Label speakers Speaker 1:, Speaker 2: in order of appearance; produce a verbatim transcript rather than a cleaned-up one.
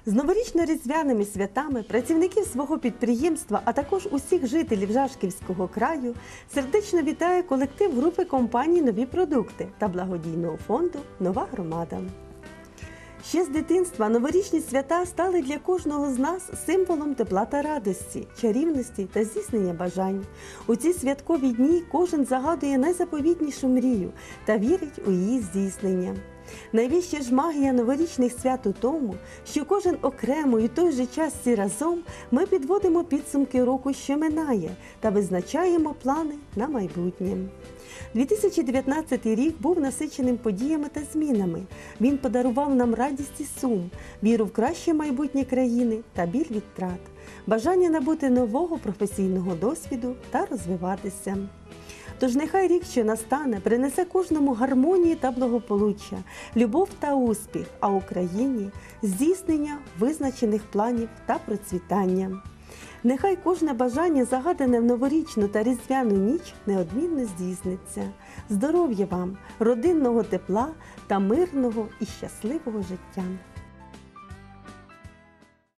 Speaker 1: З новорічно-різдвяними святами працівників свого підприємства, а також усіх жителів Жашківського краю сердечно вітає колектив групи компаній «Нові продукти» та благодійного фонду «Нова громада». Ще з дитинства новорічні свята стали для кожного з нас символом тепла та радості, чарівності та здійснення бажань. У ці святкові дні кожен загадує найзаповітнішу мрію та вірить у її здійснення. Найвища ж магія новорічних свят у тому, що кожен окремо і в той же час всі разом ми підводимо підсумки року, що минає, та визначаємо плани на майбутнє. дві тисячі дев'ятнадцятий рік був насиченим подіями та змінами. Він подарував нам радість і сум, віру в краще майбутнє країни та біль від втрат, бажання набути нового професійного досвіду та розвиватися. Тож нехай рік, що настане, принесе кожному гармонію та благополуччя, любов та успіх, а Україні – здійснення визначених планів та процвітання. Нехай кожне бажання, загадане в новорічну та різдвяну ніч, неодмінно здійсниться. Здоров'я вам, родинного тепла та мирного і щасливого життя!